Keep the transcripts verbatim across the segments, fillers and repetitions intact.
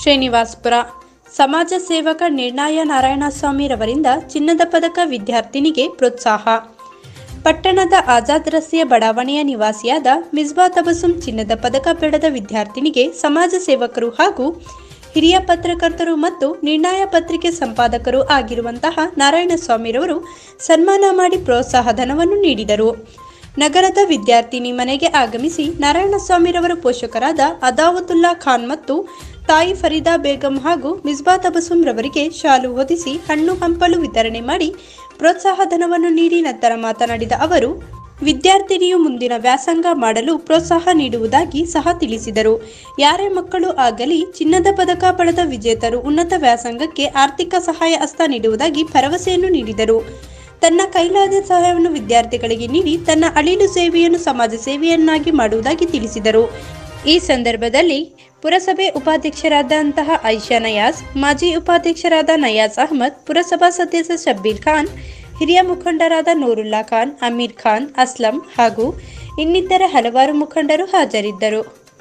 ಶ್ರೀನಿವಾಸ್ಪುರ ಸಮಾಜ ಸೇವಕ ನಿರ್ಣಯ ನಾರಾಯಣಸ್ವಾಮಿರವರಿಂದ ಚಿನ್ನದ ಪದಕ ವಿದ್ಯಾರ್ಥಿನಿಗೆ ಪ್ರೋತ್ಸಾಹ. ಪಟ್ಟಣದ ಆಜಾದ್ ರಸ್ತೆಯ ಬಡಾವಣೆಯ ನಿವಾಸಿಯಾದ ಮಿಸ್ಬಾ ತಬಸುಂ ಚಿನ್ನದ ಪದಕ ಪಡೆದ ವಿದ್ಯಾರ್ಥಿನಿಗೆ ಸಮಾಜ ಸೇವಕರು ಹಾಗೂ ಹಿರಿಯ ಪತ್ರಕರ್ತರು ಮತ್ತು ನಿರ್ಣಯ ಪತ್ರಿಕೆ ಸಂಪಾದಕರು ಆಗಿರುವಂತಹ ನಾರಾಯಣಸ್ವಾಮಿರವರು ಸನ್ಮಾನ ಮಾಡಿ ಪ್ರೋತ್ಸಾಹ ಧನವನ್ನು ನೀಡಿದರು. ನಗರದ ವಿದ್ಯಾರ್ಥಿನಿ ಮನೆಗೆ ಆಗಮಿಸಿ ನಾರಾಯಣಸ್ವಾಮಿರವರ ಪೋಷಕರಾದ ಅದಾವತುಲ್ಲಾ ಖಾನ್ ಮತ್ತು ತಾಯಿ ಫರೀದಾ ಬೇಗಂ ಹಾಗೂ ಮಿಸ್ಬಾ ತಬಸುಂ ರವರಿಗೆ ಶಾಲು ಹೊದಿಸಿ ಹಣ್ಣು ಹಂಪಲು ವಿತರಣೆ ಮಾಡಿ ಪ್ರೋತ್ಸಾಹ ಧನವನ್ನು ನೀಡಿ ನಂತರ ಮಾತನಾಡಿದ ಅವರು, ವಿದ್ಯಾರ್ಥಿನಿಯು ಮುಂದಿನ ವ್ಯಾಸಂಗ ಮಾಡಲು ಪ್ರೋತ್ಸಾಹ ನೀಡುವುದಾಗಿ ಸಹ ತಿಳಿಸಿದರು. ಯಾರೇ ಮಕ್ಕಳು ಆಗಲಿ ಚಿನ್ನದ ಪದಕ ಪಡೆದ ವಿಜೇತರು ಉನ್ನತ ವ್ಯಾಸಂಗಕ್ಕೆ ಆರ್ಥಿಕ ಸಹಾಯ ಹಸ್ತ ನೀಡುವುದಾಗಿ ಭರವಸೆಯನ್ನು ನೀಡಿದರು. ತನ್ನ ಕೈಲಾದ ಸಹಾಯವನ್ನು ವಿದ್ಯಾರ್ಥಿಗಳಿಗೆ ನೀಡಿ ತನ್ನ ಅಳಿಲು ಸೇವೆಯನ್ನು ಸಮಾಜ ಸೇವೆಯನ್ನಾಗಿ ಮಾಡುವುದಾಗಿ ತಿಳಿಸಿದರು. ಈ ಸಂದರ್ಭದಲ್ಲಿ ಪುರಸಭೆ ಉಪಾಧ್ಯಕ್ಷರಾದಂತಹ ಐಷಾ ನಯಾಜ್, ಮಾಜಿ ಉಪಾಧ್ಯಕ್ಷರಾದ ನಯಾಜ್ ಅಹಮದ್, ಪುರಸಭಾ ಸದಸ್ಯ ಶಬ್ಬೀರ್ ಖಾನ್, ಹಿರಿಯ ಮುಖಂಡರಾದ ನೂರುಲ್ಲಾ ಖಾನ್, ಅಮೀರ್ ಖಾನ್, ಅಸ್ಲಂ ಹಾಗೂ ಇನ್ನಿತರ ಹಲವಾರು ಮುಖಂಡರು ಹಾಜರಿದ್ದರು.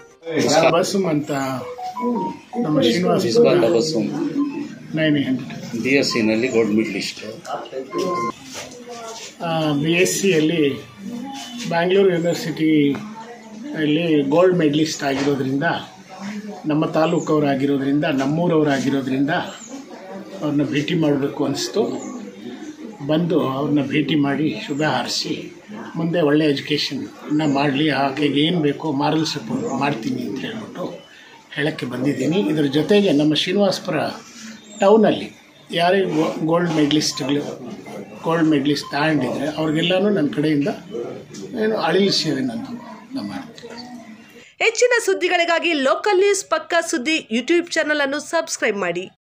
ಬಿ ಎಸ್ ಸಿನಲ್ಲಿ ಗೋಲ್ಡ್ ಮೆಡಲಿಸ್ಟ್, ಬಿ ಎಸ್ ಸಿಯಲ್ಲಿ ಬ್ಯಾಂಗ್ಳೂರು ಯೂನಿವರ್ಸಿಟಿ ಅಲ್ಲಿ ಗೋಲ್ಡ್ ಮೆಡಲಿಸ್ಟ್ ಆಗಿರೋದ್ರಿಂದ, ನಮ್ಮ ತಾಲೂಕವರಾಗಿರೋದ್ರಿಂದ, ನಮ್ಮೂರವರಾಗಿರೋದ್ರಿಂದ ಅವ್ರನ್ನ ಭೇಟಿ ಮಾಡಬೇಕು ಅನಿಸ್ತು. ಬಂದು ಅವ್ರನ್ನ ಭೇಟಿ ಮಾಡಿ ಶುಭ ಹಾರಿಸಿ ಮುಂದೆ ಒಳ್ಳೆ ಎಜುಕೇಷನ್ನ ಮಾಡಲಿ, ಆಕೆಗೆ ಏನು ಬೇಕೋ ಮಾರಲ್ ಸಪೋರ್ಟ್ ಮಾಡ್ತೀನಿ ಅಂತ ಹೇಳ್ಬಿಟ್ಟು ಹೇಳೋಕ್ಕೆ ಬಂದಿದ್ದೀನಿ. ಇದರ ಜೊತೆಗೆ ನಮ್ಮ ಶ್ರೀನಿವಾಸ್ಪುರ ಟೌನಲ್ಲಿ ಯಾರೇ ಗೋಲ್ಡ್ ಮೆಡಲಿಸ್ಟ್ಗಳು ಗೋಲ್ಡ್ ಮೆಡಲಿಸ್ಟ್ ತಗೊಂಡಿದ್ರೆ ಅವ್ರಿಗೆಲ್ಲನೂ ನನ್ನ ಕಡೆಯಿಂದ ಏನು ಅಳಿಲು ಸೇವೆನಂತ ನಮ್ಮ ಹೆಚ್ಚಿನ ಸುದ್ದಿಗಳಿಗಾಗಿ ಲೋಕಲ್ ನ್ಯೂಸ್ ಪಕ್ಕಾ ಸುದ್ದಿ ಯೂಟ್ಯೂಬ್ ಚಾನಲ್ ಅನ್ನು ಸಬ್ಸ್ಕ್ರೈಬ್ ಮಾಡಿ.